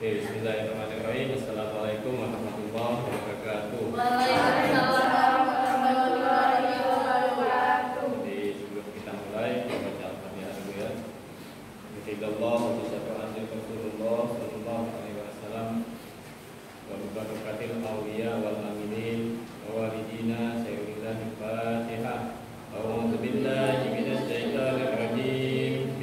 Bismillahirrahmanirrahim. Assalamualaikum warahmatullahi wabarakatuh. Waalaikumsalam warahmatullahi wabarakatuh. Jadi sebelum kita mulai kita baca Al-Fatihah dulu ya. Bismillah wa syafa'ati Rasulullah sallallahu alaihi wasallam wa barakatil awliya wal aminin wa walidina sayyidina Al-Fatihah. A'udzu billahi minasy syaithanir rajim.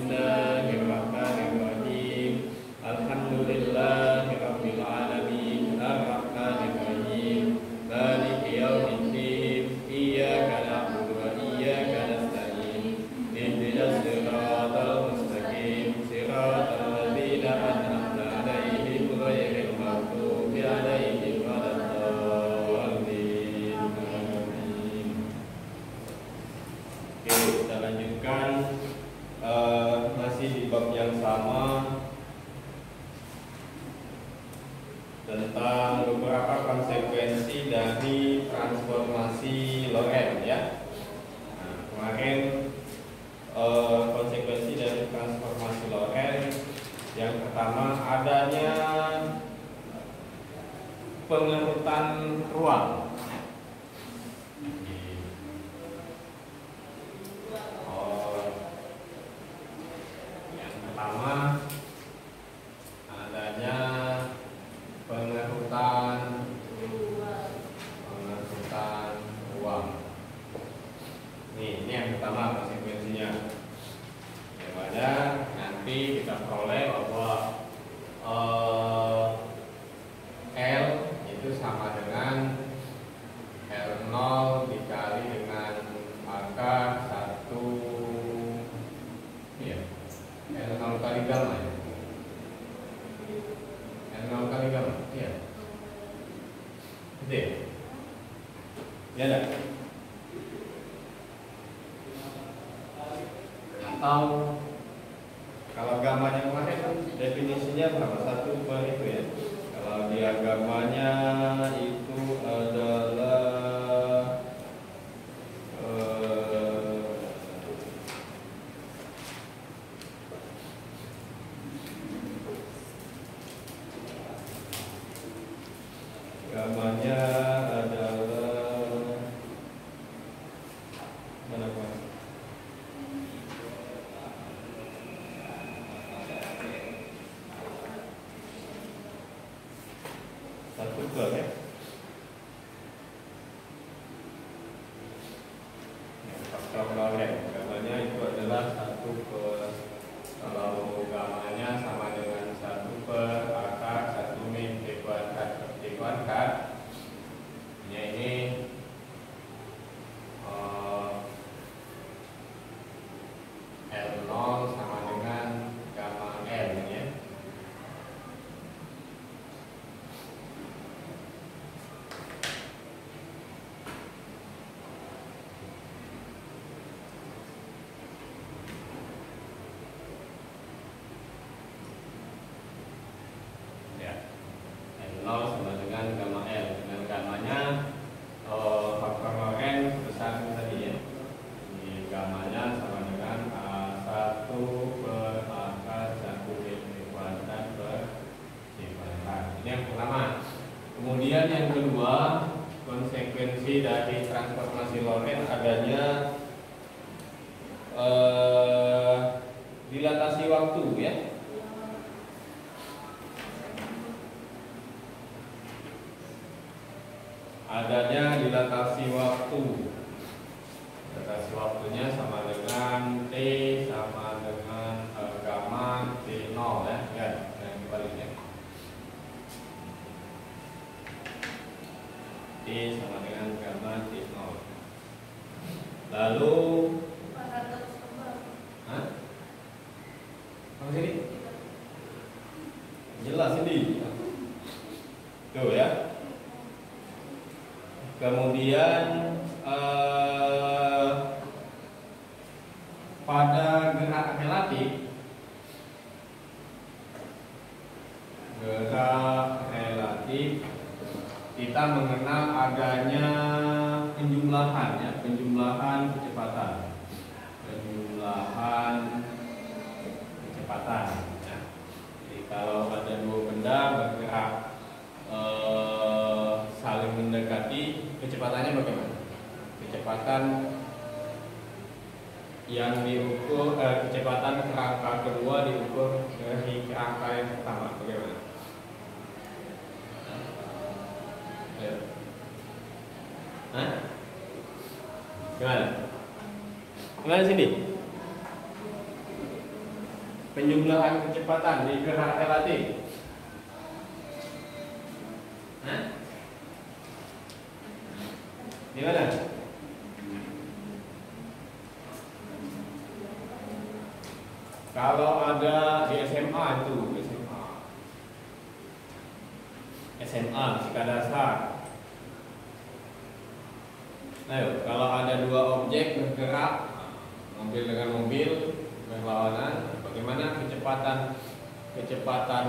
Bismillahirrahmanirrahim. Alhamdulillahi rabbil alamin. Ar-rahmanir rahim. Maliki yaumiddin. Iyyaka na'budu wa iyyaka nasta'in. Ihdinas siratal mustaqim. Siratal ladzina an'amta 'alaihim ghairil maghdubi 'alaihim waladdallin. Amin. Oke, kita lanjutkan masih di bab yang sama tentang beberapa konsekuensi dari transformasi Lorentz ya. Nah, kemarin konsekuensi dari transformasi Lorentz yang pertama adanya pengerutan ruang. Yang pertama adanya pengerutan ruang. Ini yang pertama konsekuensinya. Yang ada nanti kita peroleh bahwa L itu sama dengan L0 dikali dengan angka 1 ya. L0 kali gamma ya. L0 kali gamma ya. Betul ya enggak? Atau kalau gamanya kemarin definisinya berapa? 1 per itu ya. Kalau dia gamanya itu adalah gamanya adalah mana Pak? Satu per ya. Faktor Lorentz gamanya itu adalah 1 per, kalau gamanya sama dengan 1 per akar 1 min D kuadrat. Ini L0 sama dengan gamma L ya. L0 sama dengan gamma L. Dengan gammanya faktor Lorentz besar tadi ya. Ini gammanya sama dengan 1 per akar 1 D kuadrat per D kuadrat. Ini yang pertama. Kemudian yang kedua, konsekuensi dari transformasi Lorentz adanya dilatasi waktu ya. Adanya dilatasi waktu. Dilatasi waktunya sama dengan T sama dengan gamma T0 ya. Ya, yang dibaliknya. T sama dengan gamma T0. Lalu apa sini? Jelas ini. Tuh ya. Kemudian pada gerak relatif kita mengenal adanya penjumlahan ya, penjumlahan kecepatan. Penjumlahan kecepatan ya. Jadi kalau ada dua kecepatannya bagaimana? Kecepatan yang diukur, kecepatan kerangka kedua diukur dari kerangka yang pertama, bagaimana? Ayo. Hah? Gimana? Gimana sini? Penjumlahan kecepatan di gerak relatif. Hah? Gimana? Kalau ada di SMA itu, SMA fisika dasar. Ayo, kalau ada dua objek bergerak, mobil dengan mobil berlawanan, bagaimana kecepatan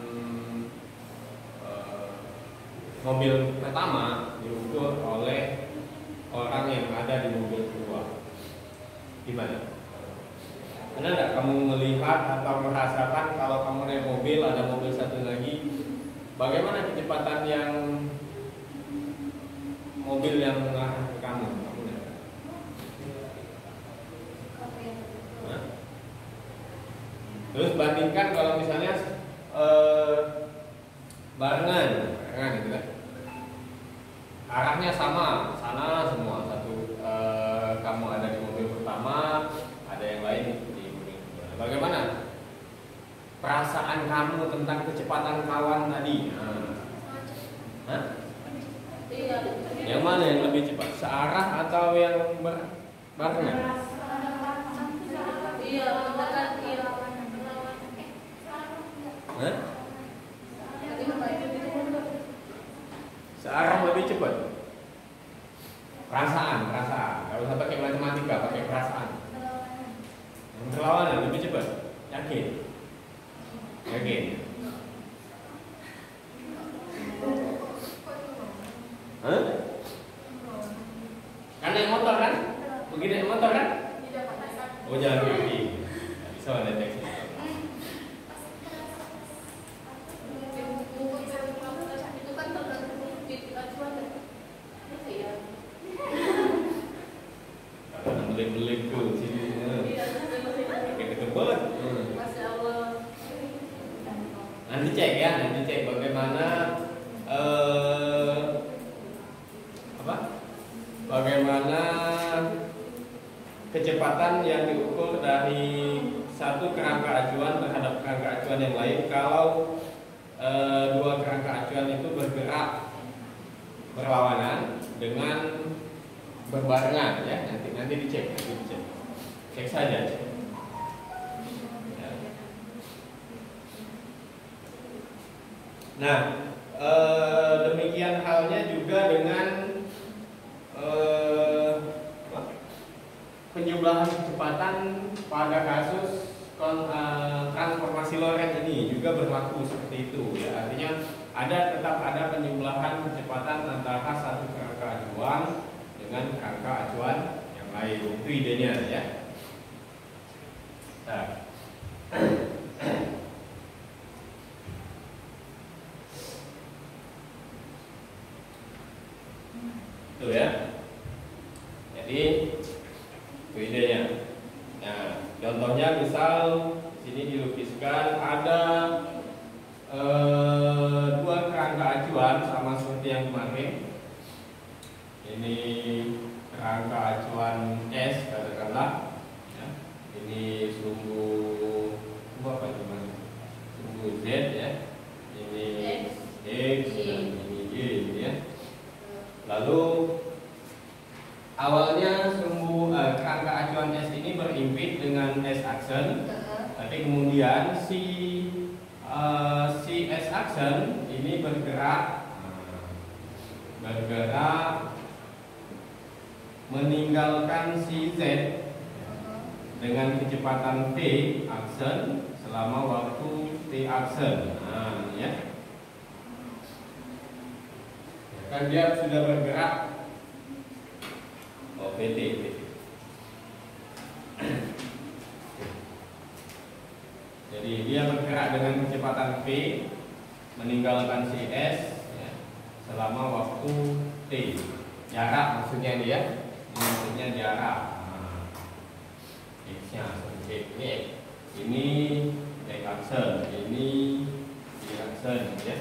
mobil pertama diukur oleh orang yang ada di mobil kedua? Gimana? Pernah nggak kamu melihat atau merasakan kalau kamu naik mobil, ada mobil satu lagi, bagaimana kecepatan yang mobil yang mengarah ke kamu? Hah? Terus bandingkan kalau misalnya barengan gitu kan? Arahnya sama, sana semua satu. Kamu ada di mobil pertama, ada yang lain di mobil kedua. Bagaimana perasaan kamu tentang kecepatan kawan tadi? Hah? Yang mana yang lebih cepat? Searah atau yang barengan? Iya, mendekat, iya. Hah? Searah lebih cepat. Perasaan. Kalau usah pakai matematika, pakai perasaan. Yang berlawanan lebih cepat. Yakin? Hah? Kan naik motor kan? Pergi naik motor kan? Oh, jalan kaki. Bisa ada taksi. Itu kan tergantung acuan. Iya. Kalau belik-belik tuh sini. Pakai ketebet. Masya Allah. Nanti cek bagaimana bagaimana kecepatan yang diukur dari satu kerangka acuan terhadap kerangka acuan yang lain kalau dua kerangka acuan itu bergerak berlawanan dengan berbarengan, ya. Nanti dicek. Cek saja. Nah, demikian halnya juga dengan penjumlahan kecepatan pada kasus transformasi Lorentz ini juga berlaku seperti itu, ya. Artinya tetap ada penjumlahan kecepatan antara satu kerangka acuan dengan kerangka acuan yang lain. Itu idenya, ya. Nah. Itu, ya. Jadi itu idenya. Nah, contohnya misal sini dilukiskan ada dua kerangka acuan sama seperti yang kemarin. Ini kerangka acuan S katakanlah, ya. Ini sumbu apa itu? Sumbu Z, ya. Ini X dan ini Y, ya. Lalu awalnya sumbu kerangka acuan S ini berimpit dengan S aksen, tapi kemudian si S aksen ini bergerak meninggalkan si Z dengan kecepatan V aksen selama waktu T aksen. Nah, ya. Kan dia sudah bergerak VT. Jadi dia bergerak dengan kecepatan V meninggalkan si S, ya, selama waktu T. jarak maksudnya dia. Ini maksudnya jarak. Nah, X-nya ini X aksen, ini Y aksen ya.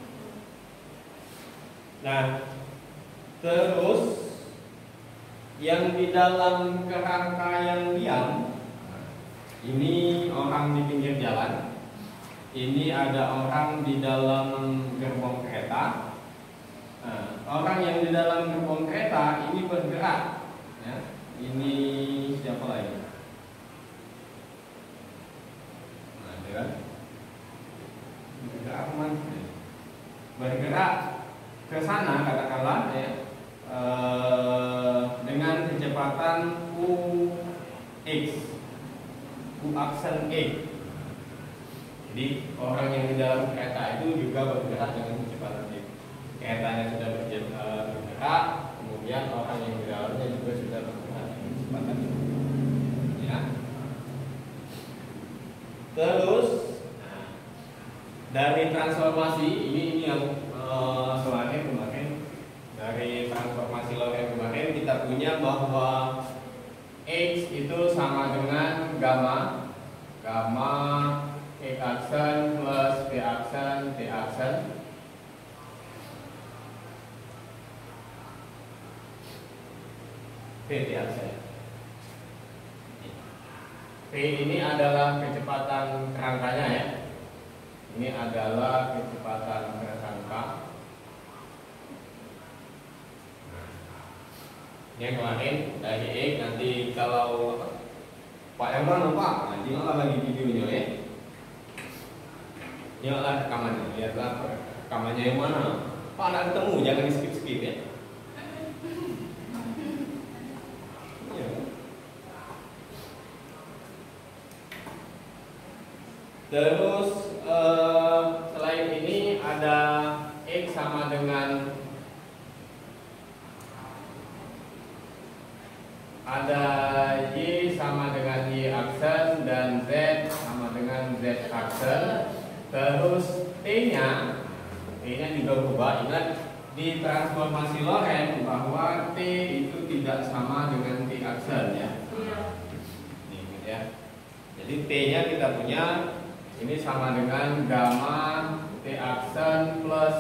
Nah, terus yang di dalam kerangka yang diam, ini orang di pinggir jalan, ini ada orang di dalam gerbong kereta. Nah, orang yang di dalam gerbong kereta ini bergerak ya. Ini siapa lagi? Nah, kan? Bergerak kemana? Bergerak ke sana katakanlah ya, dengan kecepatan UX, U aksen X. Jadi orang yang di dalam kereta itu juga bergerak dengan kecepatan X. Keretanya sudah bergerak, kemudian orang yang di dalamnya juga sudah bergerak dengan kecepatan X. Ya. Terus dari transformasi ini yang kemarin dari transformasi Lorentz kemarin kita punya bahwa X itu sama dengan gamma X aksen plus P aksen T aksen. T aksen. P ini adalah kecepatan kerangkanya ya. Ini adalah kecepatan kerangka. Yang kemarin dari X, nanti kalau Pak Emran Pak, nanti lagi videonya ya. Nyalalah rekamannya, lihatlah rekamannya yang mana. Pak nggak ketemu, jangan di skip ya. Terus selain ini ada X sama dengan Y sama dengan Y aksen dan Z sama dengan Z aksen. Terus T-nya juga berubah. Ingat di transformasi Lorentz bahwa T itu tidak sama dengan T aksen ya. Ini ya. Jadi T-nya kita punya ini sama dengan gamma T aksen plus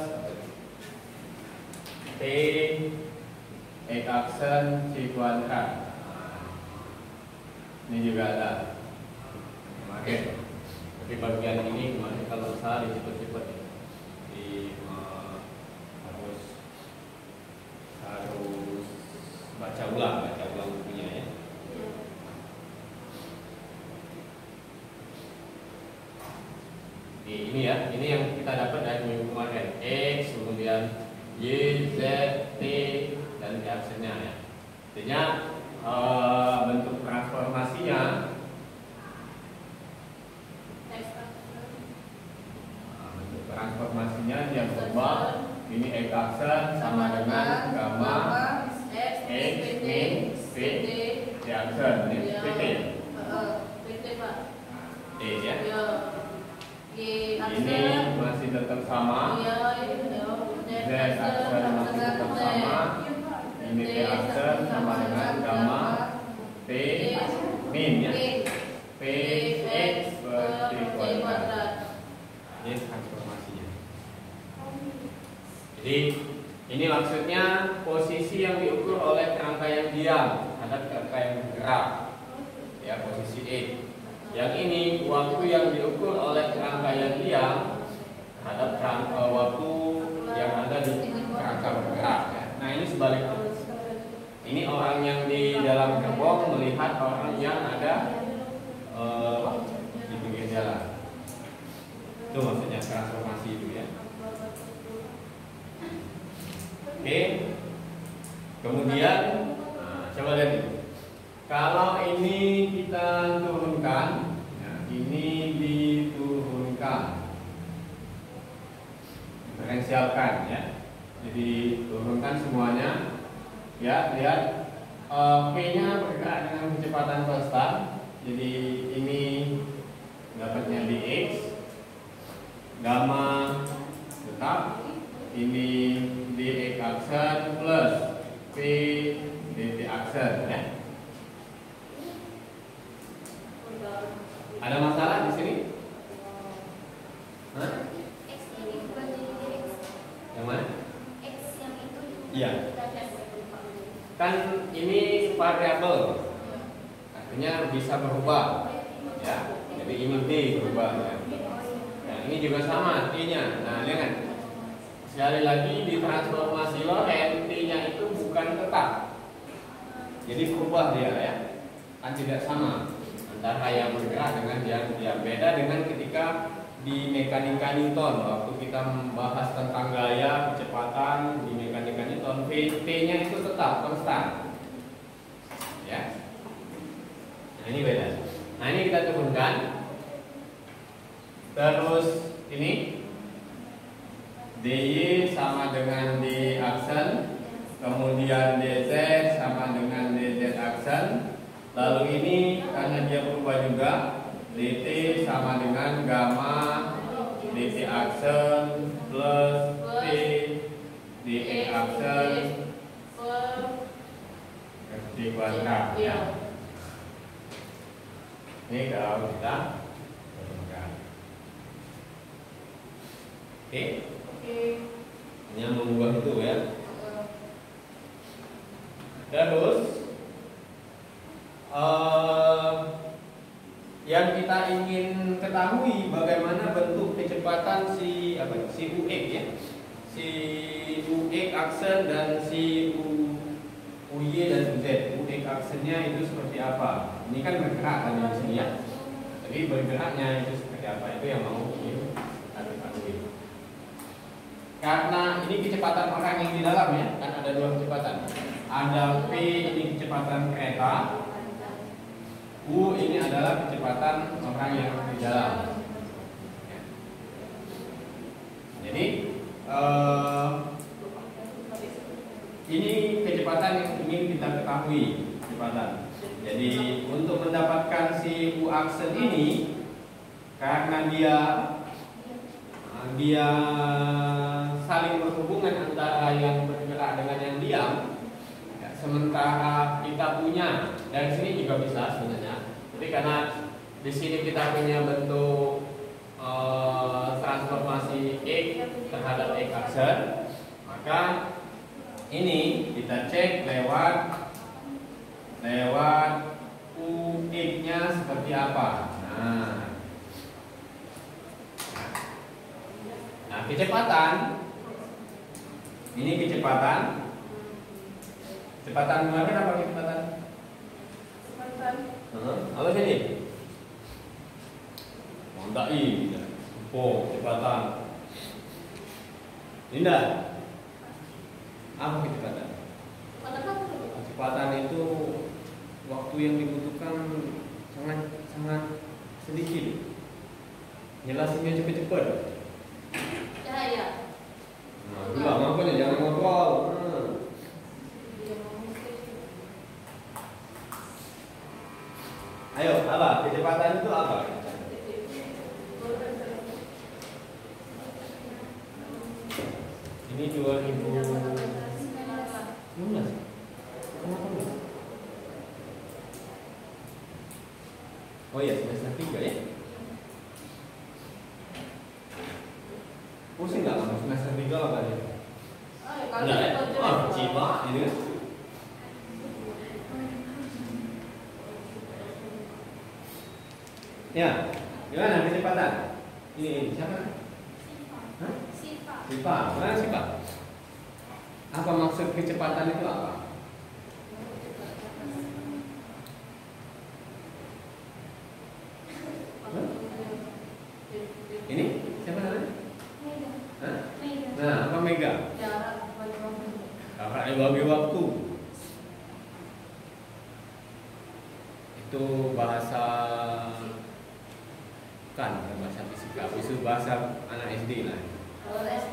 T X aksen C kuadrat. Ini juga ada. Oke. Di bagian ini kemarin kalau salah dicepet-cepet ya. Harus baca ulang bukunya ya. Ini ya, ini yang kita dapat dari minggu kemarin. X, kemudian Y, Z, T, dan T aksennya ya. Artinya bentuk transformasinya dia berubah. Ini X aksen sama dengan gamma X min P T aksen. Ini PT. PT Pak. T ya. Ini masih tetap sama. Z aksen masih tetap sama. Ini T aksen sama dengan gamma P min ya. P X per T kuadrat. Ini transformasinya. Jadi ini maksudnya posisi yang diukur oleh kerangka yang diam terhadap kerangka yang bergerak. Ya, posisi E. Yang ini waktu yang diukur oleh kerangka yang diam terhadap waktu yang ada di kerangka bergerak. Ya. Nah ini sebaliknya. Ini orang yang di dalam gerbong melihat orang yang ada di pinggir jalan. Itu maksudnya transformasi itu ya. Oke. Kemudian coba lihat ini. Kalau ini kita turunkan, ya, ini diturunkan, diferensialkan ya. Jadi turunkan semuanya. Ya, lihat P-nya bergerak dengan kecepatan konstan. Jadi ini dapatnya di X, gamma tetap, ini di X aksen plus P dt aksen ya. Ada masalah di sini? Hah? X ini bukan jadi X. Yang mana? X yang itu. Iya. Kan ini variabel, artinya bisa berubah, ya. Jadi ini t berubah. Ya. Nah, ini juga sama t-nya. Nah, lihat. Sekali lagi di transformasi Lorentz t-nya itu bukan tetap. Jadi berubah dia ya. Kan tidak sama antara yang bergerak dengan yang diam. Beda dengan ketika di mekanika Newton waktu kita membahas tentang gaya kecepatan di mekanika Newton, T-nya itu tetap konstan. Ya. Nah, ini beda. Nah, ini kita turunkan. Terus ini dy sama dengan d aksen, kemudian dz sama dengan dz aksen. Lalu ini karena dia berubah juga, dt sama dengan gamma dt aksen plus t dx aksen ft kuadrat ya. Ini kalau kita turunkan. Oke. Ini yang mengubah itu ya. Terus yang kita ingin ketahui bagaimana bentuk kecepatan si UX ya, si UX aksen dan si UY dan UZ. UX aksennya itu seperti apa? Ini kan bergerak tadi di sini ya. Jadi bergeraknya itu seperti apa? Itu yang mau kita ketahui. Karena ini kecepatan orang yang di dalam ya, kan ada dua kecepatan. Ada P ini kecepatan kereta. U ini adalah kecepatan orang yang di dalam. Jadi ini kecepatan yang ingin kita ketahui kecepatan. Jadi untuk mendapatkan si U aksen ini, karena dia saling berhubungan antara yang bergerak dengan yang diam. Sementara kita punya dari sini juga bisa sebenarnya. Jadi karena di sini kita punya bentuk transformasi X terhadap X aksen, maka ini kita cek lewat UX-nya seperti apa. Nah, kecepatan ini kecepatan kemarin apa kecepatan? Apa sini? Mondai, kecepatan. Linda, apa kecepatan? Kecepatan itu waktu yang dibutuhkan sangat sedikit. Jelasinnya cepet-cepet. Cahaya. Nah, udah makanya jangan ngobrol. Ayo, apa? Kecepatan itu apa? Ini 2019. Oh iya, semester 3 ya? Pusing nggak kamu semester 3 apa ya? Enggak ya? Cipa, ini kan? Ya, gimana kecepatan? Ini siapa? Hah? Sipa. Mana Sipa? Apa maksud kecepatan itu apa? Hah? Ini siapa namanya? Hah? Nah, apa mega? Jarak dibagi waktu. Itu bahasa kan bahasa fisika, itu bahasa anak SD lah. Kalau SD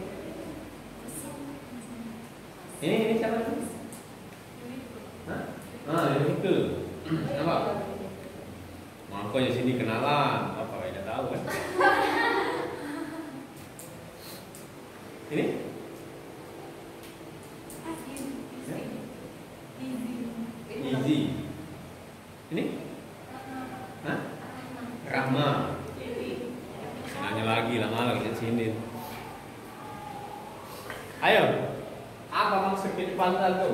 ini siapa tuh? Hah? Itu apa? Makanya sini kenalan, apa tidak tahu kan? Ini? di sini. Ayo, apa maksud kecepatan tuh?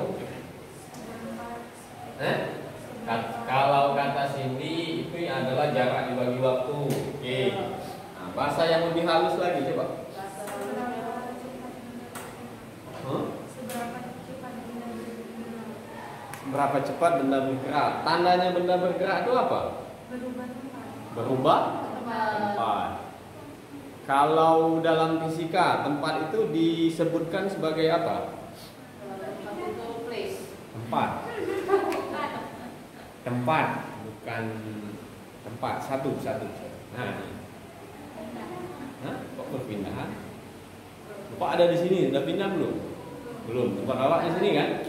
Kalau kata Cindy itu adalah jarak dibagi waktu. Oke. Nah, bahasa yang lebih halus lagi coba. Berapa cepat benda bergerak? Tandanya benda bergerak itu apa? Berubah tempat. Kalau dalam fisika tempat itu disebutkan sebagai apa? Tempat. Tempat, bukan tempat. Satu. Nah, kok berpindahan? Bapak ada di sini, udah pindah belum? Belum. Tempat awak di sini kan?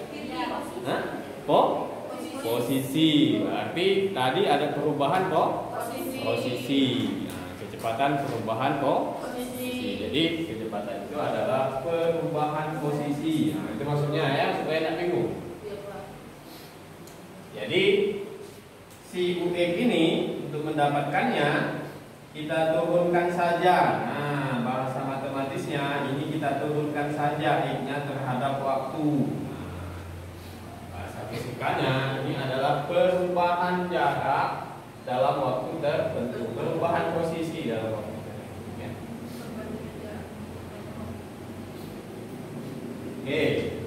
Posisi. Berarti tadi ada perubahan posisi. Nah, kecepatan perubahan posisi. Jadi kecepatan itu adalah perubahan posisi. Nah, itu maksudnya ya, supaya tidak bingung. Jadi si UX ini untuk mendapatkannya kita turunkan saja. Nah, bahasa matematisnya ini kita turunkan saja X-nya terhadap waktu. Fisikanya ini adalah perubahan jarak dalam waktu tertentu, perubahan posisi dalam waktu tertentu. Ya. Oke.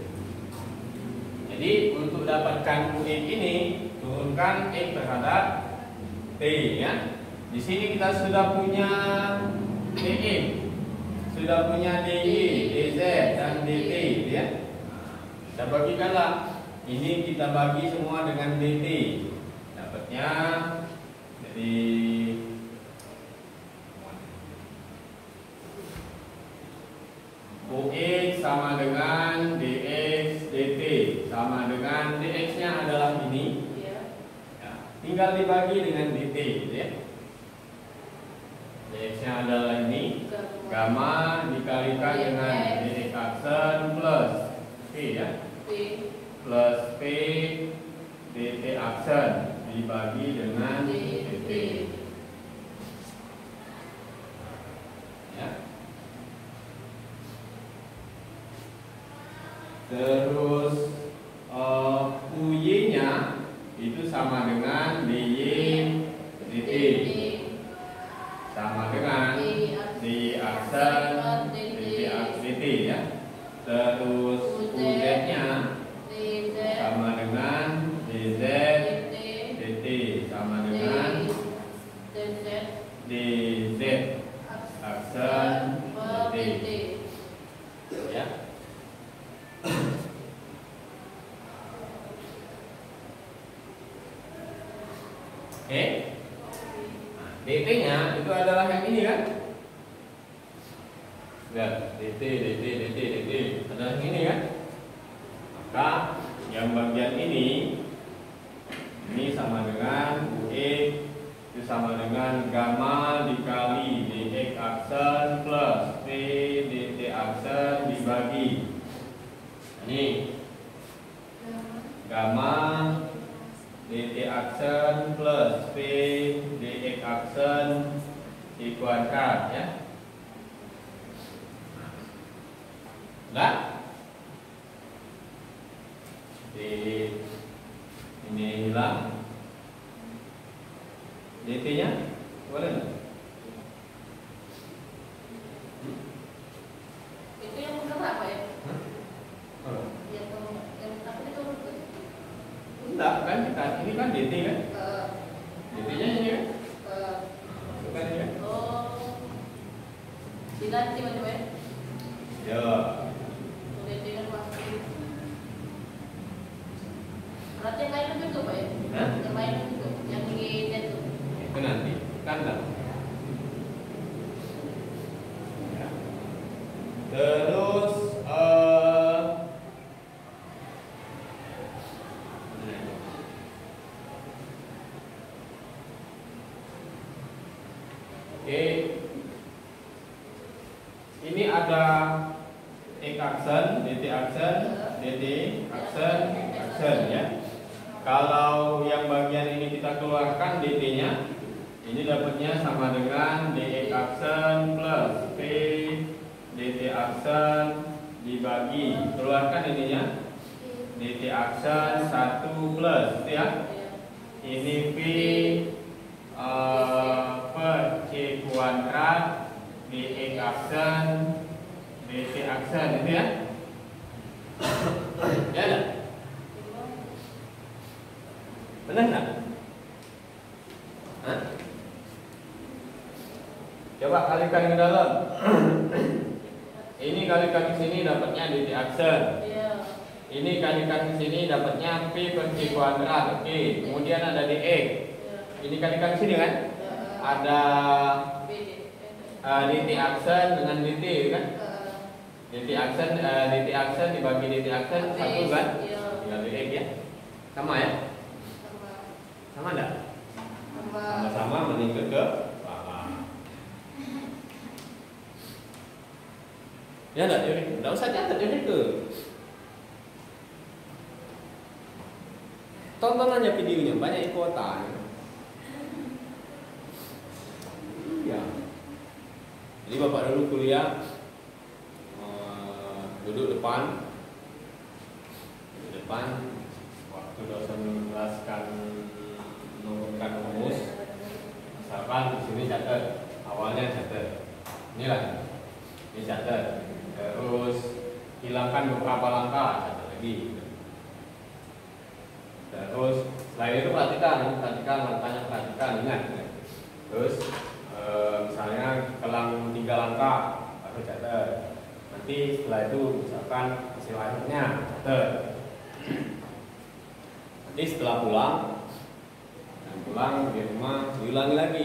Jadi untuk dapatkan UX ini turunkan X terhadap T ya. Di sini kita sudah punya DX, sudah punya DY, DZ dan DT ya. Kita bagikanlah. Ini kita bagi semua dengan DT. Dapatnya jadi OX sama dengan DX DT sama dengan DX-nya adalah ini. Ya, tinggal dibagi dengan DT ya. DX-nya adalah ini. Gamma dikalikan dengan DX aksen plus P ya. Plus P DT aksen dibagi dengan DT ya. Terus UY nya itu sama dengan DY DT sama dengan DY aksen DT ya. Terus UZ nya sama dengan DZ DT sama dengan DZ aksen DT ya. Oke. Nah, DT nya itu adalah yang ini kan? Lihat, DT adalah yang ini kan? Maka yang bagian ini sama dengan UX itu sama dengan gamma dikali DX aksen plus P DT aksen dibagi ini gamma DT aksen plus P DX aksen dikuatkan ya. Nah, ini hilang DT nya boleh nggak? Itu yang bergerak apa ya? Oh. Yang apa itu? Enggak kan, ini kan DT kan? DT nya ini kan? Bukan ini kan? Diganti macam ya? Ya. DT kan pasti. Berarti yang lain juga Pak ya? Yang lain juga, yang di itu. Itu nanti kan lah. Ya. Terus oke. Ini ada X aksen, DT aksen, DT aksen ya. Kalau yang bagian ini kita keluarkan DT-nya, Ini dapatnya sama dengan DX aksen plus P DT aksen dibagi, keluarkan ininya DT aksen 1 plus gitu ya. Ini P per C kuadrat DX aksen DT aksen itu ya. Ya enggak? Benar enggak? Hah? Coba kalikan ke dalam. Ini kalikan ke sini dapatnya DT aksen. Ini kalikan ke sini dapatnya P per C kuadrat. Oke, kemudian ada DX. Ini kalikan ke sini kan? Ada DT aksen dengan DT kan? DT aksen dibagi DT aksen 1 kan? Tinggal DX ya. Sama ya? Sama enggak? Sama-sama meningkat ke bawah. Ya enggak, enggak usah catat ini ke. Tonton aja videonya, banyak kuota. Iya. Jadi bapak dulu kuliah duduk depan, waktu dosen menjelaskan menurunkan rumus, misalkan di sini catat, awalnya catat, inilah, ini catat, terus hilangkan beberapa langkah, catat lagi. Terus selain itu perhatikan langkahnya, ingat. Terus misalnya kelang 3 langkah baru catat. Nanti setelah itu misalkan hasil akhirnya catat. Nanti setelah pulang di rumah diulangi lagi.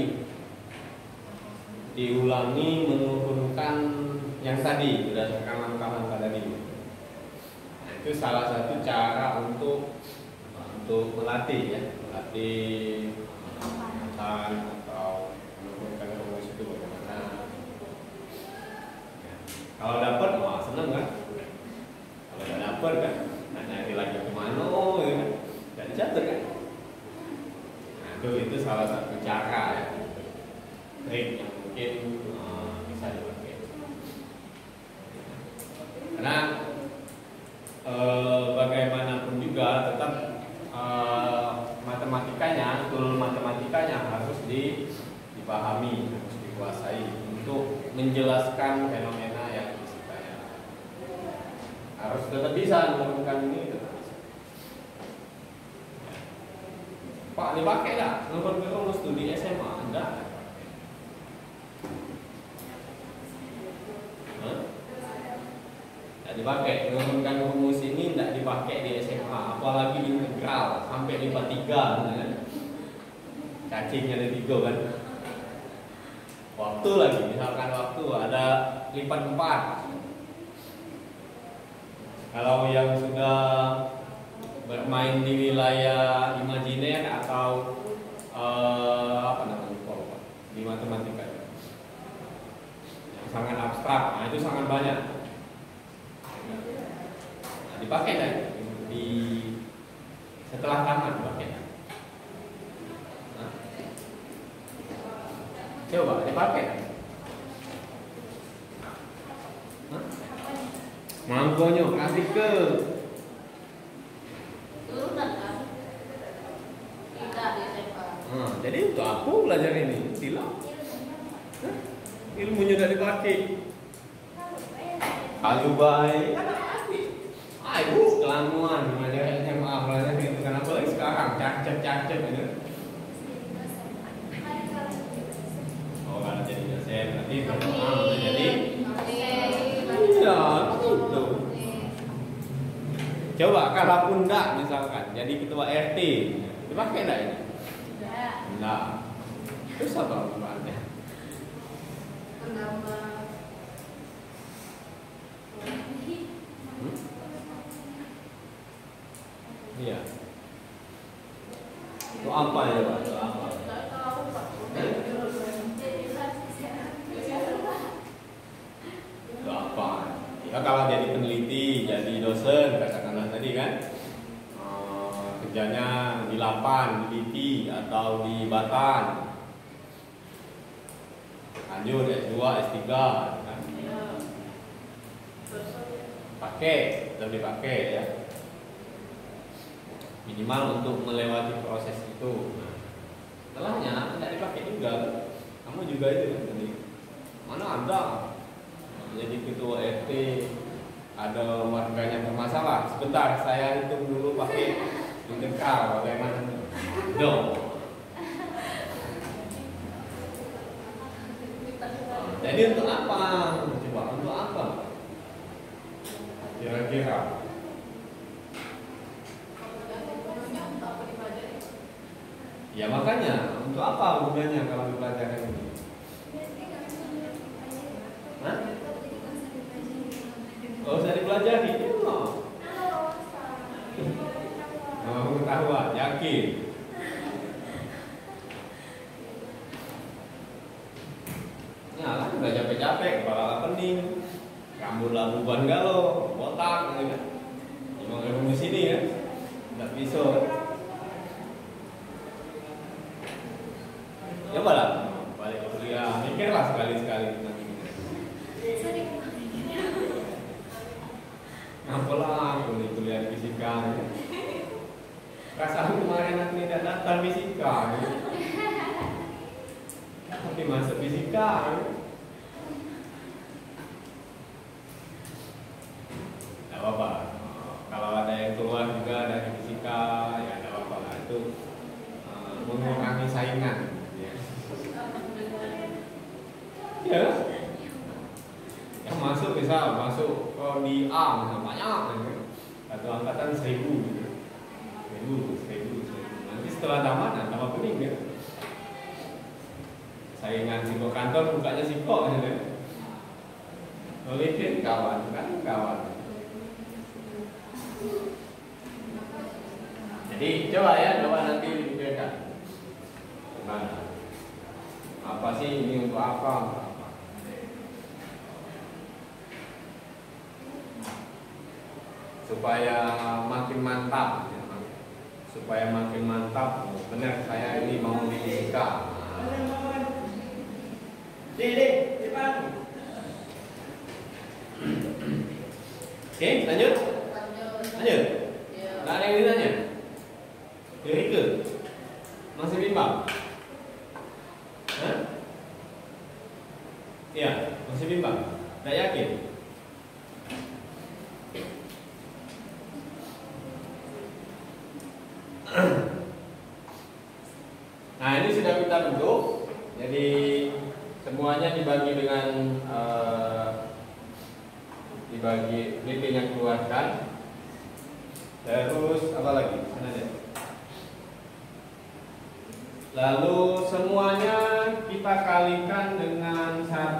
Diulangi menurunkan yang tadi berdasarkan langkah-langkah tadi. Nah, itu salah satu cara untuk melatih ya, melatih ingatan atau menurunkan rumus itu bagaimana. Ya. Kalau dapat, wah seneng kan? Kalau nggak dapat kan, nyari lagi kemana? Ya kan? Dan catat kan? Nah itu salah satu cara ya, trik yang mungkin bisa dipakai. Karena bagaimanapun juga tetap matematikanya, tool matematikanya harus dipahami, harus dikuasai untuk menjelaskan fenomena yang disukai. Harus tetap bisa melakukan ini, tetap bisa. Pak, dipakai nggak? Menurut rumus studi SMA enggak? Dipakai, menurunkan rumus ini tidak dipakai di SMA, apalagi integral sampai lipat 3 kan? Cacingnya ada 3 kan? Waktu lagi, misalkan waktu ada lipat 4. Kalau yang sudah bermain di wilayah imajiner atau apa namanya di matematika yang sangat abstrak, nah itu sangat banyak. Dipakai kan di setelah tamat dipakai kan? Coba dipakai kan? Mangkonya kasih ke turunan kan? Tidak di SMA. Jadi untuk aku belajar ini silau. Ilmunya udah dipakai. Kalau baik ibu kelamuan belajar SMA belajar gitu, kenapa lagi sekarang cacet ini? Oh kalau jadi dosen nanti udah jadi iya itu. Coba kalaupun enggak misalkan jadi ketua RT dipakai enggak ini? Enggak. Terus apa manfaatnya? Iya. Itu apa ya Pak? Itu apa? Itu apa? Ya kalau jadi peneliti, jadi dosen, katakanlah tadi kan, kerjanya di Lapan, di Lipi atau di Batan. lanjut S2, S3 kan. Iya. Pakai, tetap dipakai ya. Minimal untuk melewati proses itu. Nah, setelahnya tidak dipakai juga. Kamu juga itu kan tadi. Mana ada jadi ketua RT ada warganya bermasalah. Sebentar, saya hitung dulu pakai integral bagaimana? Dong. Jadi untuk apa? Coba untuk apa? Kira-kira. Ya makanya untuk apa gunanya kalau dipelajari ini? Hah? Oh, usah dipelajari. Mau pengetahuan, yakin. Nyala udah capek-capek, kepala pening, rambut labuban galau, botak, gitu kan? Emang ilmu di sini ya, nggak bisa. Ya malah balik ke kuliah, mikirlah sekali-sekali tentang ini. Ngapalah kuliah fisika. Rasanya kemarin aku tidak datang fisika. Tapi masuk fisika. Tidak apa-apa. Kalau ada yang keluar juga dari fisika, ya tidak apa-apa lah. Itu mengurangi saingan. Ya. Yang masuk bisa masuk di A misalnya banyak atau angkatan 1000 gitu. 1000. Nanti setelah tamat tambah pening ya. Saingan psiko kantor bukanya psiko gitu. Oleh kawan kan kawan. Jadi coba nanti dipikirkan. Gimana? Apa sih ini untuk apa? Supaya makin mantap, benar saya ini mau di fisika. Oke, lanjut. Nggak ada yang ditanya? Rike, masih bimbang? Hah? Iya, masih bimbang. Tidak yakin? Nah ini sudah kita bentuk. Jadi semuanya dibagi dengan dibagi BP yang keluarkan. Terus apa lagi? Lalu semuanya kita kalikan dengan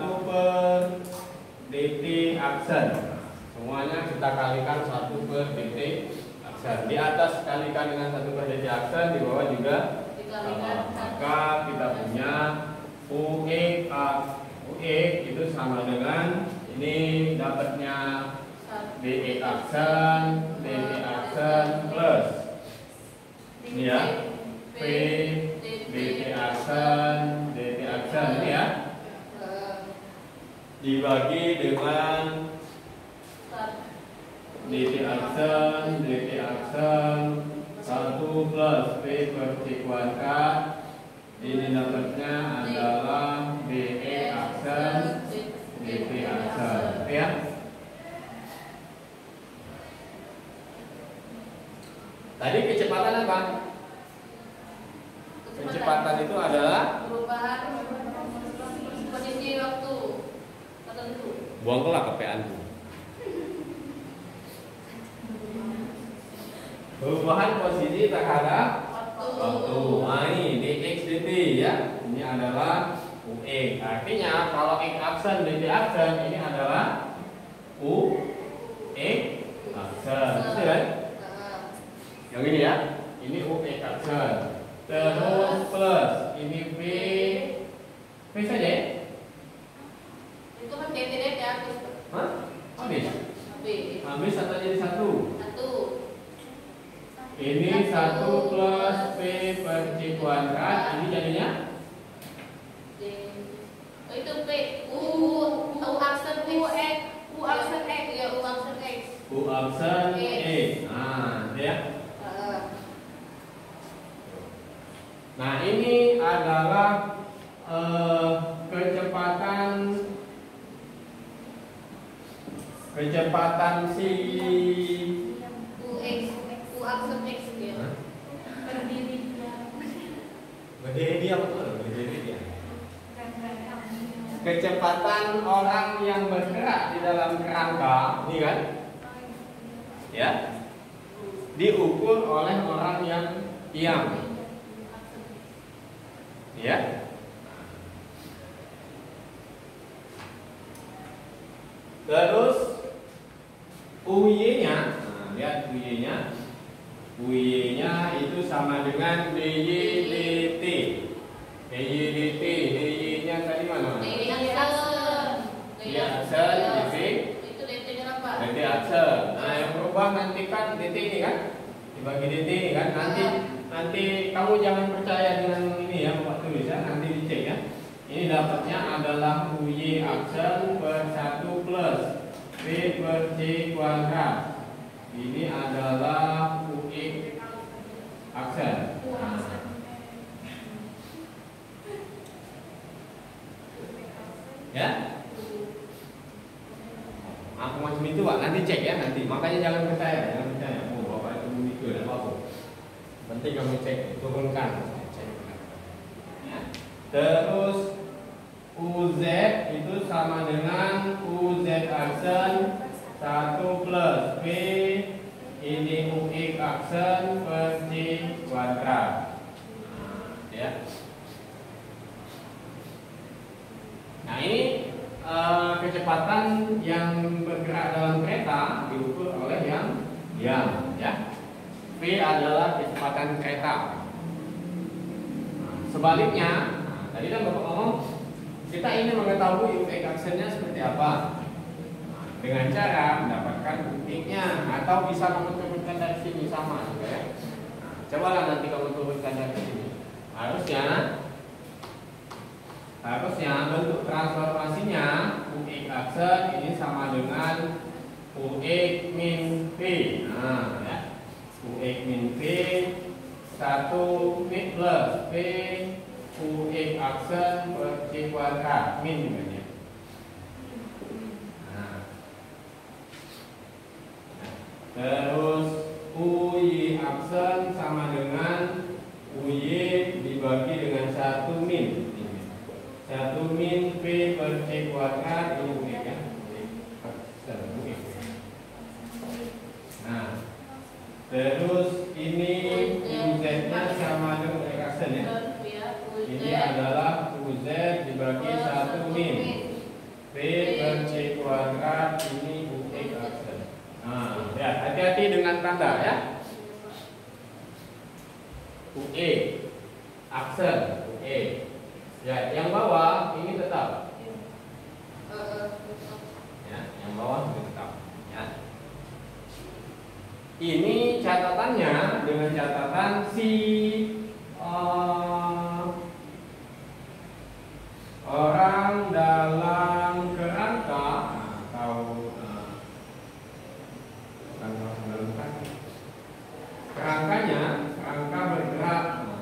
1/dt aksen. Semuanya kita kalikan 1/dt aksen. Di atas kalikan dengan 1/dt aksen, di bawah juga sama. Maka kita punya UE itu sama dengan ini dapatnya DE aksen plus ini ya P DT aksen ini ya dibagi dengan DT aksen 1 plus P per C kuadrat. Ini dapatnya adalah DE aksen DT aksen ya. Tadi kecepatan apa? Kecepatan itu adalah perubahan posisi waktu tertentu. buang kelak kepean. Perubahan posisi terhadap waktu. Nah ini dx dt ya. Ini adalah UE. Artinya kalau x aksen dt aksen ini adalah UE aksen. Betul kan? Yang ini ya. Ini UE aksen. Terus plus ini V saja ya? Itu kan dt ya. Hah? Habis? Habis atau jadi 1? Ini 1 plus P per C kuadrat. Ini jadinya? Itu P aksen E. Nah, ya. Nah, ini adalah kecepatan si U aksen X dia. berdiri dia betul, berdiri dia. Kecepatan orang yang bergerak di dalam kerangka, ini kan? Ya. Diukur oleh orang yang diam. Ya. Terus UY-nya, nah, lihat UY-nya. UY-nya itu sama dengan DY dt. DY dt, DY-nya tadi mana? DY aksen. DY aksen, dt. Itu DT-nya apa? DT aksen. Nah, yang berubah nanti kan dt ini kan? Dibagi dt ini kan? Nanti kamu jangan percaya dengan ini ya, Pak tulis ya, nanti dicek ya. Ini dapatnya adalah UY aksen per 1 plus V per C kuadrat. Ini adalah UX aksen. Ya? Aku macam itu Pak, nanti cek ya nanti. Makanya jangan percaya. Oh, Bapak itu mikir dan apa. Penting kamu cek, turunkan. Ya. Terus UZ itu sama dengan UZ aksen 1 plus V ini UX aksen per C kuadrat. Ya. Nah, ini kecepatan yang bergerak dalam kereta diukur oleh yang diam, ya. V adalah kecepatan kereta. Nah, sebaliknya, tadi kan Bapak ngomong kita ingin mengetahui UX aksennya seperti apa. Nah, dengan cara mendapatkan UX-nya atau bisa kamu turunkan dari sini sama, ya. Nah, cobalah nanti kamu turunkan dari sini. Harusnya bentuk transformasinya UX aksen ini sama dengan UX min V. Nah, ya. UX min V 1 V plus V UX aksen per C kuadrat min namanya. Nah. Terus UY aksen sama dengan UY dibagi dengan 1 min. 1 min V per C kuadrat ini UX ya. Nah, terus ini UZ-nya sama dengan UX aksen ya. Ini adalah UZ dibagi 1 min V per C kuadrat ini UX aksen. Nah, ya, hati-hati dengan tanda ya. UE aksen UE. Ya, yang bawah ini tetap. Ya, yang bawah ini tetap. Ya. Ini catatannya dengan catatan si orang dalam kerangka atau kerangka bergerak.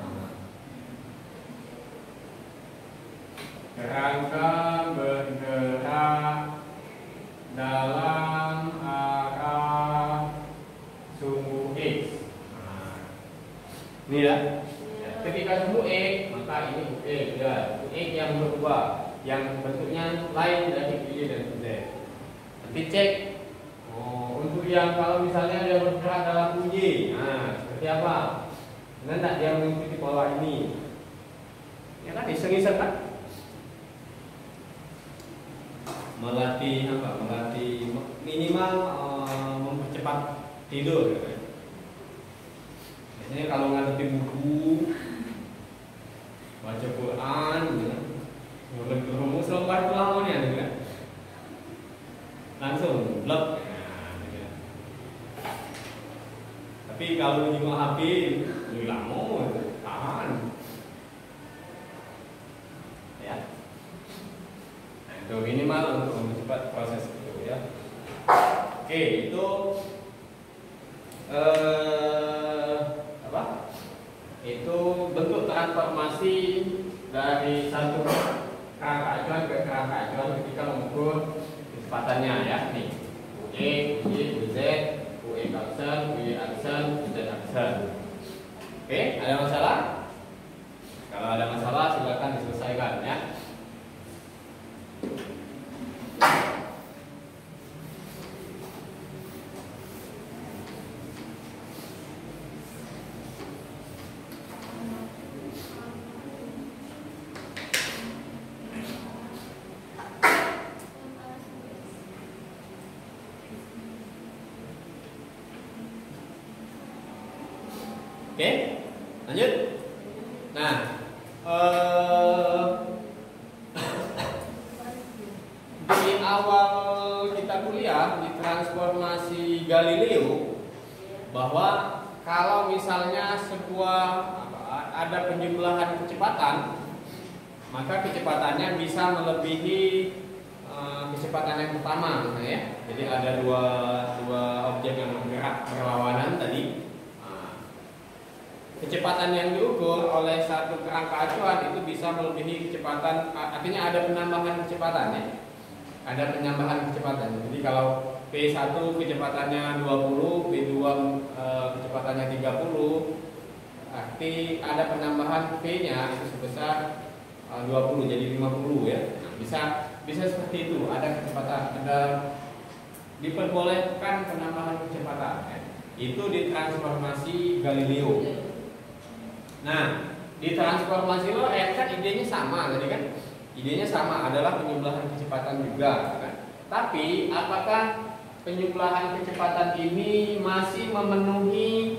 Kerangka bergerak dalam arah sumbu X. Nah, ini ya. Ketika sumbu X, maka ini X ya. X yang berubah, yang bentuknya lain dari Y dan Z. Nanti cek. Oh, untuk yang kalau misalnya dia bergerak dalam Y, nah seperti apa? Benar tak dia mengikuti pola ini? Ya kan, iseng-iseng kan? Melatih minimal mempercepat tidur gitu. Biasanya kalau ngadepin buku, baca Quran gitu, rumus lembar kelamonnya gitu kan, langsung blok. Nah, gitu. Tapi kalau nyimak HP lebih lama, tahan. Ya. Itu minimal untuk mempercepat proses itu ya. Oke, itu apa? Itu bentuk transformasi dari satu kerangka acuan ke kerangka acuan ketika mengukur kecepatannya ya. Nih, UE, UI, UZ, UE aksen, UI aksen, UZ aksen. Oke, ada masalah? Kalau ada masalah silakan diselesaikan ya. Oke, lanjut. Nah, di awal kita kuliah di transformasi Galileo bahwa kalau misalnya ada penjumlahan kecepatan, maka kecepatannya bisa melebihi kecepatan yang pertama, misalnya ya. Jadi ada dua objek yang bergerak berlawanan tadi. Kecepatan yang diukur oleh satu kerangka acuan itu bisa melebihi kecepatan, artinya ada penambahan kecepatan ya. Ada penambahan kecepatan. Jadi kalau P1 kecepatannya 20, P2 kecepatannya 30, arti ada penambahan P-nya itu sebesar 20 jadi 50 ya. Nah, bisa seperti itu, ada kecepatan, ada diperbolehkan penambahan kecepatan ya. Itu di transformasi Galileo. Nah, di transformasi Lorentz kan idenya sama tadi kan? Idenya sama, adalah penjumlahan kecepatan juga kan? Tapi apakah penjumlahan kecepatan ini masih memenuhi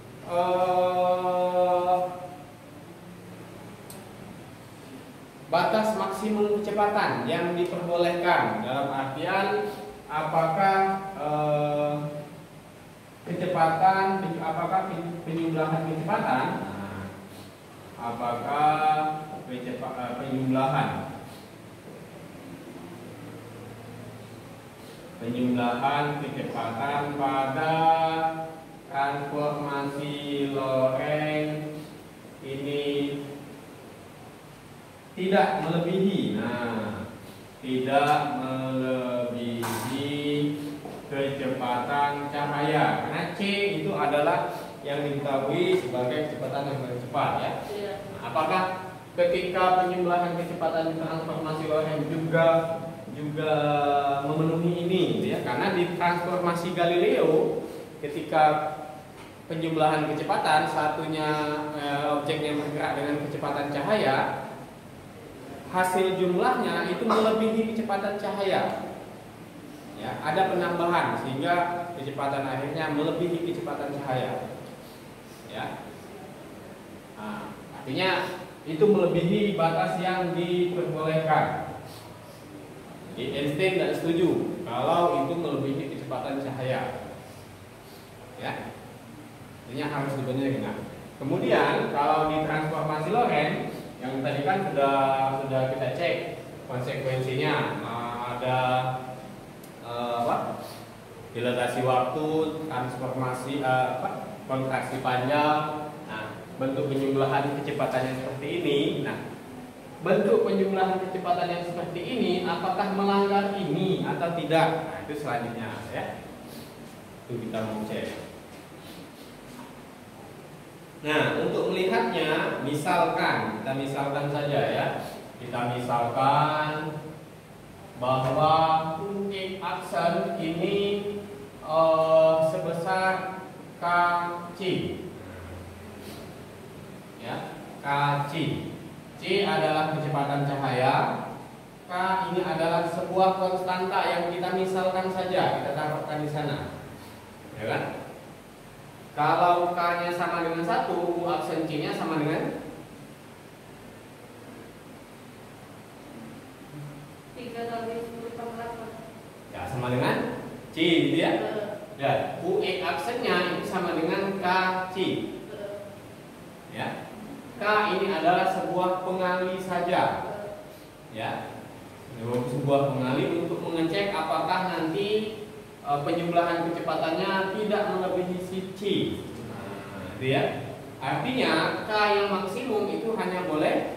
batas maksimum kecepatan yang diperbolehkan? Dalam artian apakah apakah penjumlahan kecepatan, apakah penjumlahan kecepatan pada transformasi Lorentz ini tidak melebihi, tidak melebihi kecepatan cahaya, karena C itu adalah yang diketahui sebagai kecepatan yang paling cepat ya. Apakah ketika penjumlahan kecepatan transformasi Lorentz juga memenuhi ini gitu ya? Karena di transformasi Galileo ketika penjumlahan kecepatan satunya objeknya bergerak dengan kecepatan cahaya, hasil jumlahnya itu melebihi kecepatan cahaya. Ya, ada penambahan sehingga kecepatan akhirnya melebihi kecepatan cahaya. Ya. Nah, artinya itu melebihi batas yang diperbolehkan. Jadi Einstein tidak setuju kalau itu melebihi kecepatan cahaya. Ya. Artinya harus dibenahi. Kemudian kalau di transformasi Lorentz yang tadi kan sudah kita cek konsekuensinya, ada dilatasi waktu, transformasi kontraksi panjang. Nah, bentuk penjumlahan kecepatannya seperti ini. Nah, bentuk penjumlahan kecepatan yang seperti ini apakah melanggar ini atau tidak? Nah, itu selanjutnya ya. Itu kita mau cek. Nah, untuk melihatnya, kita misalkan saja ya. Kita misalkan bahwa UE aksen ini sebesar kc. Ya, kc. C adalah kecepatan cahaya. K ini adalah sebuah konstanta yang kita misalkan saja, kita taruhkan di sana. Ya kan? Kalau K-nya sama dengan 1, U aksen C-nya sama dengan 3 kali 10 ya, sama dengan C gitu ya. Dan UE aksennya itu sama dengan KC. Ya. K ini adalah sebuah pengali saja. Ya. Sebuah pengali untuk mengecek apakah nanti penjumlahan kecepatannya tidak melebihi si C. Nah, itu ya. Artinya K yang maksimum itu hanya boleh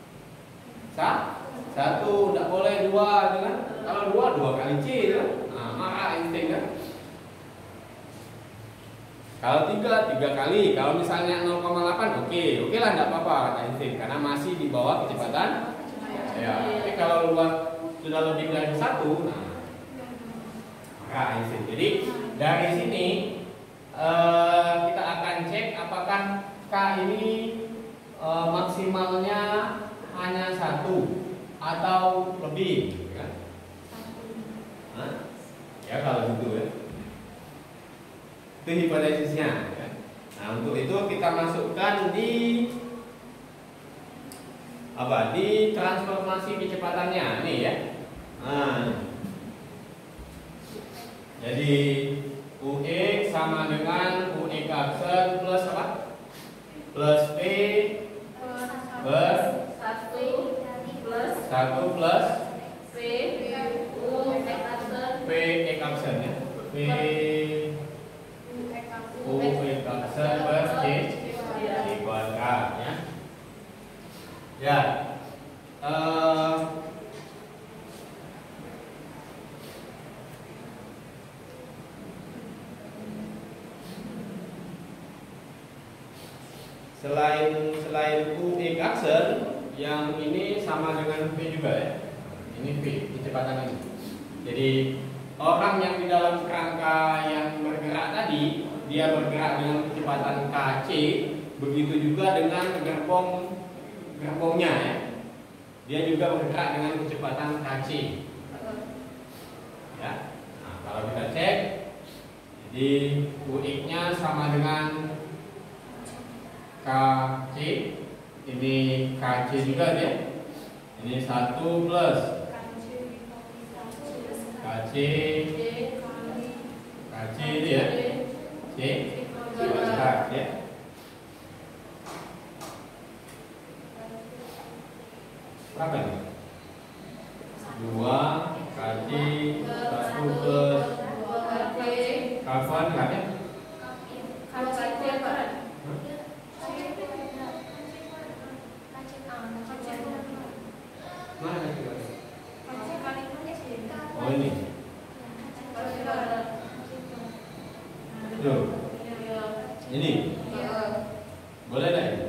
satu, tidak boleh dua, kan? Kalau dua kali C, kan? Nah, marah Einstein kan? Kalau tiga kali, kalau misalnya 0,8 oke lah, tidak apa-apa kata Einstein karena masih di bawah kecepatan. Ya, tapi kalau luar sudah lebih dari satu, nah marah Einstein. Jadi dari sini kita akan cek apakah K ini maksimalnya hanya satu atau lebih, kan? Ya kalau gitu ya. Itu hipotesisnya. Ya. Nah untuk itu kita masukkan di apa? Di transformasi kecepatannya, nih ya. Nah, jadi UX sama dengan UX aksen plus apa? Plus P per 1 plus P U P X aksen ya. P U X aksen per C dikuat K ya. Ya. Selain UX aksen yang ini sama dengan P juga ya. Ini P kecepatan ini. Jadi orang yang di dalam kerangka yang bergerak tadi dia bergerak dengan kecepatan kc, begitu juga dengan gerbongnya ya. Dia juga bergerak dengan kecepatan kc. Ya. Nah, kalau kita cek, jadi UX-nya sama dengan kc, ini kc juga ya. Ini 1 plus kc itu ya. C kuadrat ya. Berapa ini? 2 kc 1 plus kapan kan ya? Mana itu? Oh ini. Tuh. Ini. Boleh enggak ini?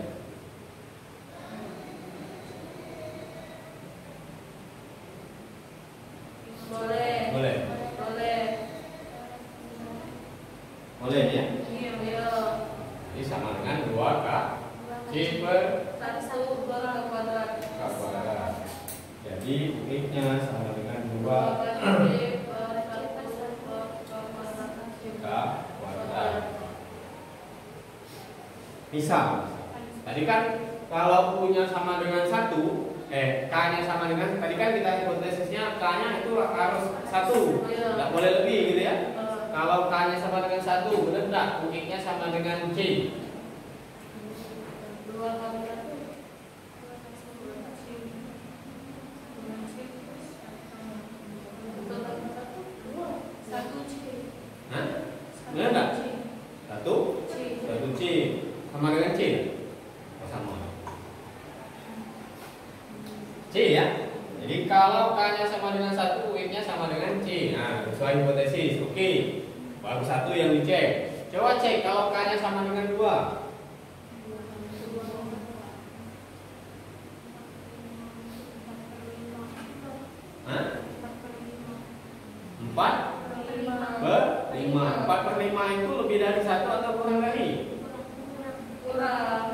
Boleh. Boleh. Boleh. Boleh ya? Iya. Ini sama dengan 2 K C per 1 kuadrat. K kuadrat. Jadi UX-nya sama dengan 2 K kuadrat. Misal, tadi kan kalau U-nya sama dengan 1, K-nya sama dengan, tadi kan kita hipotesisnya K-nya itu harus 1, tidak boleh lebih gitu ya. Kalau K-nya sama dengan 1, benar tidak? UX-nya sama dengan C. 2 kali 1. Hah? Benar enggak? 1 C sama dengan C. Oh, sama. C ya. Jadi kalau K-nya sama dengan 1, UX-nya sama dengan C. Nah, sesuai hipotesis. Oke. Baru 1 yang dicek. Coba cek kalau K-nya sama dengan 2. Hah? 4 per 5. 4 per 5 itu lebih dari 1 atau kurang dari? Kurang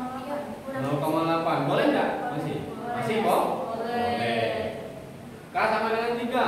0,8. Boleh enggak? Masih? Masih kok? Boleh. K sama dengan 3.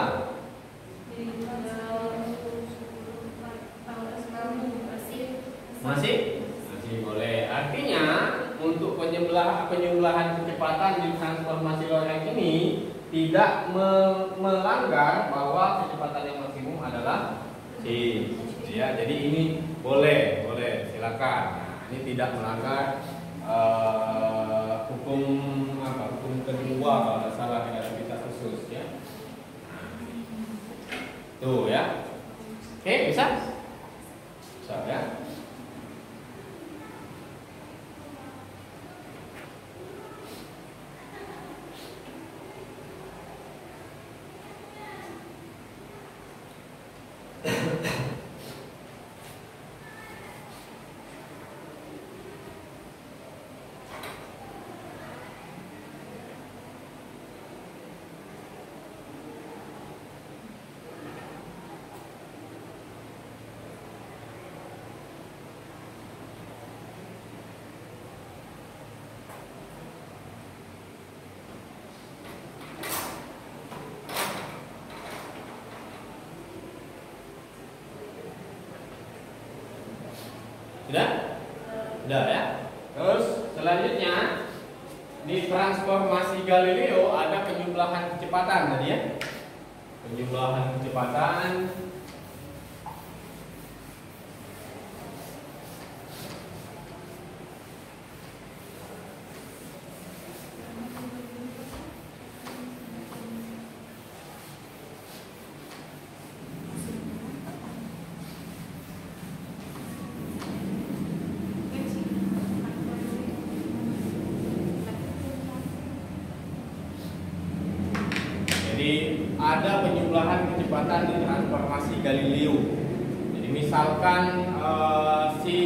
Masih? Masih boleh. Artinya untuk penyembelahan kecepatan di transformasi Lorentz ini tidak melanggar bahwa kecepatan yang maksimum adalah C. Ya, jadi ini boleh, silakan. Nah, ini tidak melanggar hukum kedua kalau tidak salah relativitas khusus ya. Nah, tuh ya. Oke, bisa? Bisa ya. Sudah? Sudah ya. Terus selanjutnya di transformasi Galileo ada penjumlahan kecepatan tadi ya. Penjumlahan kecepatan. Ada penjumlahan kecepatan di transformasi Galileo. Jadi misalkan si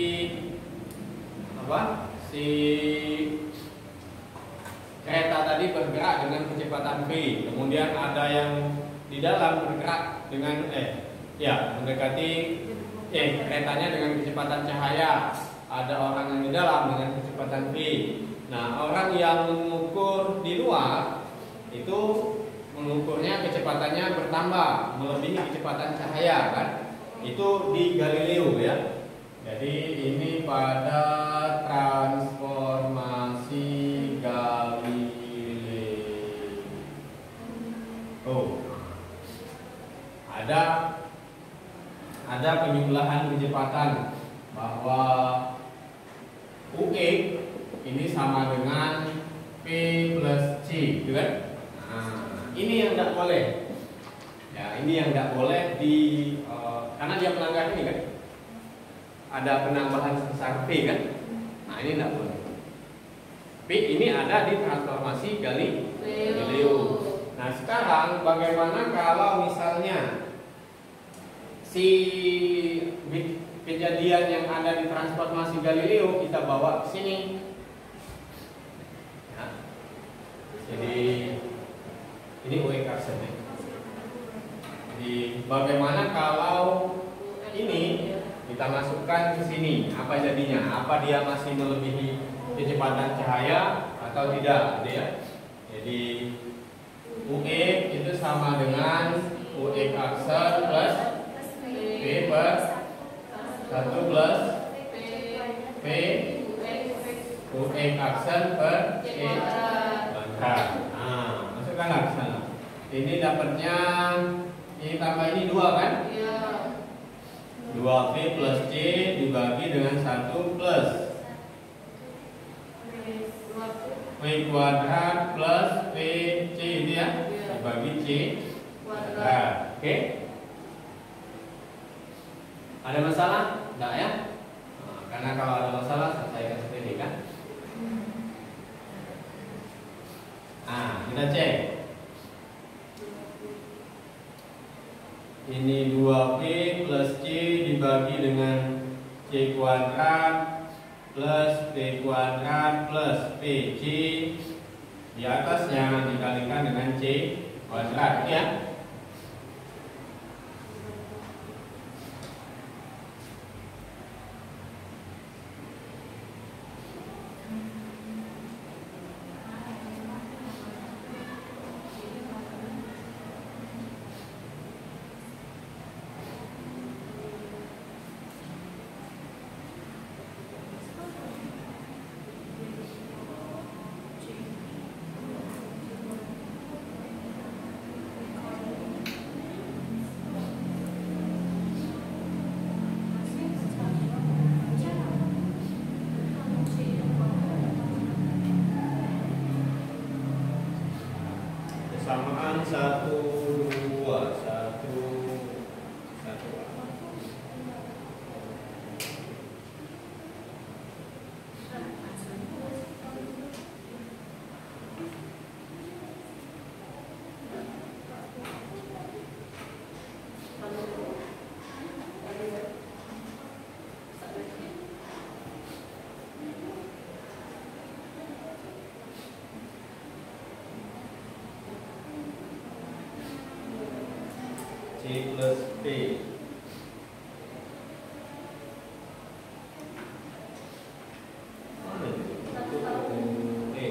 kereta tadi bergerak dengan kecepatan v, kemudian ada yang di dalam bergerak dengan mendekati keretanya dengan kecepatan cahaya, ada orang yang di dalam dengan kecepatan v. Nah, orang yang mengukur di luar itu mengukurnya kecepatannya bertambah, melebihi kecepatan cahaya kan? Itu di Galileo ya. Jadi ini pada transformasi Galileo. Oh. Ada penjumlahan kecepatan bahwa UE ini sama dengan P plus C, gitu kan? Ini yang tidak boleh. Ya, ini yang tidak boleh karena dia melanggar ini kan. Ada penambahan sebesar P kan. Nah, ini tidak boleh. P ini ada di transformasi Galileo. Nah, sekarang bagaimana kalau misalnya si kejadian yang ada di transformasi Galileo kita bawa ke sini. Ya. Jadi ini UE Carson ya. Jadi bagaimana kalau ini kita masukkan ke sini, apa jadinya? Apa dia masih melebihi kecepatan cahaya atau tidak? Gitu ya. Jadi UE itu sama dengan UE Carson plus P per 1 plus P UE Carson per E kuadrat. Masukkanlah ke sana. Ini dapatnya ini tambah ini 2 kan? Iya. 2P plus C dibagi dengan 1 plus P kuadrat plus PC itu ya, dibagi C kuadrat. Oke? Ada masalah? Enggak ya? Nah, karena kalau ada masalah selesaikan sendiri kan? Nah, kita cek. Ini 2P plus C dibagi dengan C kuadrat plus P kuadrat plus PC di atasnya dikalikan dengan C kuadrat ya. Persamaan 1, 2, 1, 1. plus P. Mana itu? E.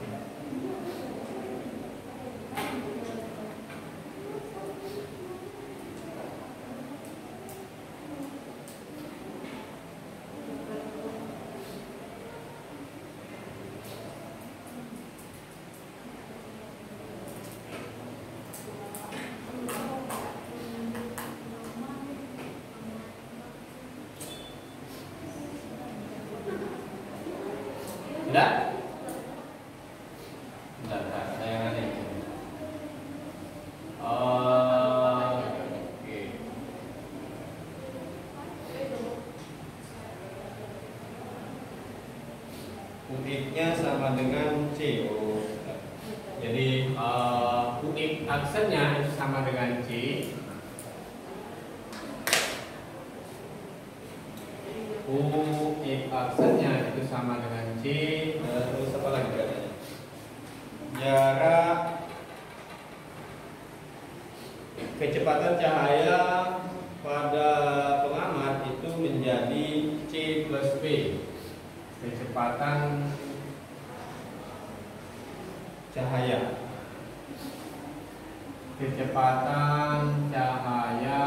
Sudah? Bentar, saya yang ada. Oke. UX-nya sama dengan C. Jadi UX aksennya itu sama dengan C. UX aksennya itu sama dengan C. Terus apa lagi katanya? Jarak kecepatan cahaya pada pengamat itu menjadi C plus P. Kecepatan cahaya. Kecepatan cahaya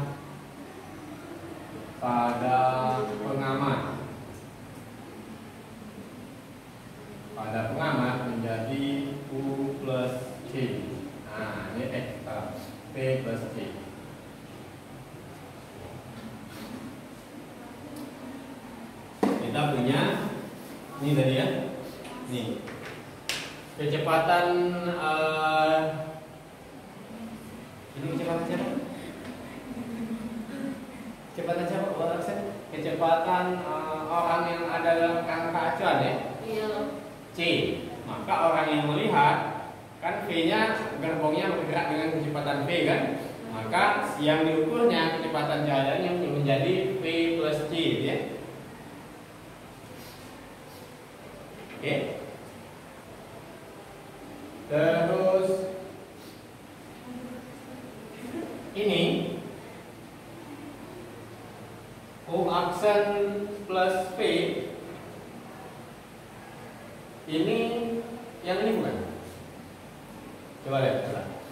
pada pengamat. Pada pengamat menjadi U plus C. Nah, ini P plus C. Kita punya ini tadi ya. Nih. Kecepatan ini kecepatan siapa? Kecepatan siapa? Kecepatan orang yang ada dalam kerangka acuan ya? Iya. C. Maka orang yang melihat kan V-nya gerbongnya bergerak dengan kecepatan V kan? Maka yang diukurnya kecepatan cahayanya menjadi V plus C ya. Oke. Terus ini U aksen plus P ini yang ini bukan? Coba lihat.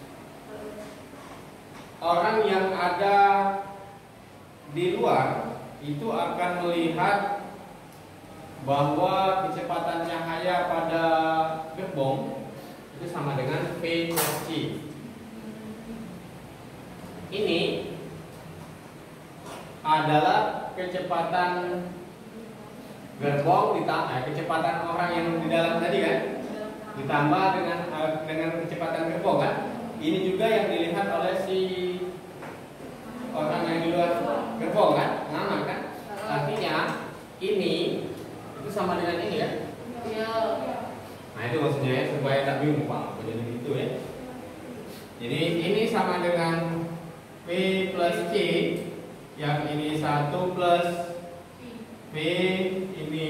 Orang yang ada di luar itu akan melihat bahwa kecepatan cahaya pada gerbong itu sama dengan V plus C. Ini adalah kecepatan gerbong kecepatan orang yang di dalam tadi kan, ditambah dengan kecepatan gerbong kan. Ini juga yang dilihat oleh si orang yang di luar gerbong kan, pengamat kan. Artinya ini itu sama dengan ini ya. Iya. Nah itu maksudnya ya, supaya tak bingung Pak, jadi gitu ya. Jadi ini sama dengan P plus C, yang ini 1 plus P, ini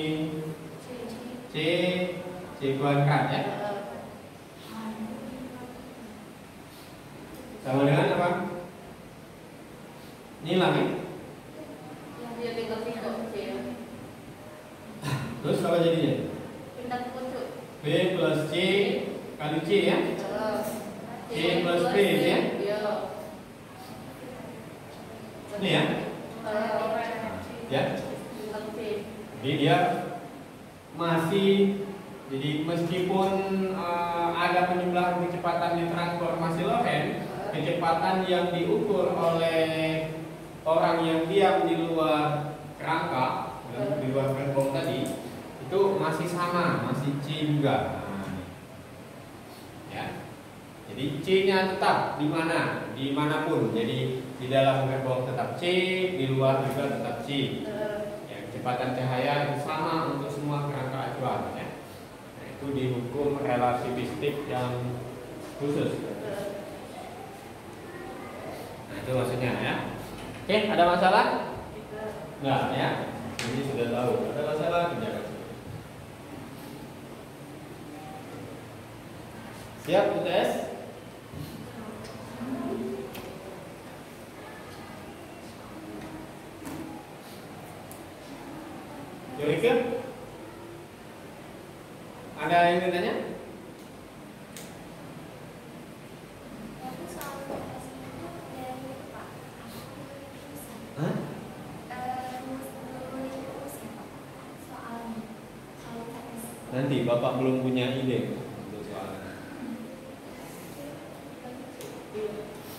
C kuadrat ya. Sama dengan apa? Nilang ya? Dia tinggal pindah C. Terus apa jadinya? Pindah pucuk. P plus C kali C ya? C plus P ya? Iya. Ini ya? Ya? Jadi dia masih, jadi meskipun ada penyembelahan kecepatan di transformasi Lorentz, kecepatan yang diukur oleh orang yang diam di luar kerangka, di luar gerbong tadi, itu masih sama, masih C juga. Ya. Jadi C-nya tetap di mana? Dimanapun. Jadi di dalam gerbong tetap C, di luar juga tetap C. Ya, kecepatan cahaya itu sama untuk semua kerangka acuan. Ya. Nah, itu di hukum relativistik yang khusus. Nah itu maksudnya ya. Oke, ada masalah? Enggak ya. Ini sudah tahu. Ada masalah? Kerjakan. Siap UTS? Yurika? Ada yang ingin tanya? Aku soal lokasinya itu dari Pak. Hah? Soalnya kalau TS. Nanti Bapak belum punya ide untuk soalnya.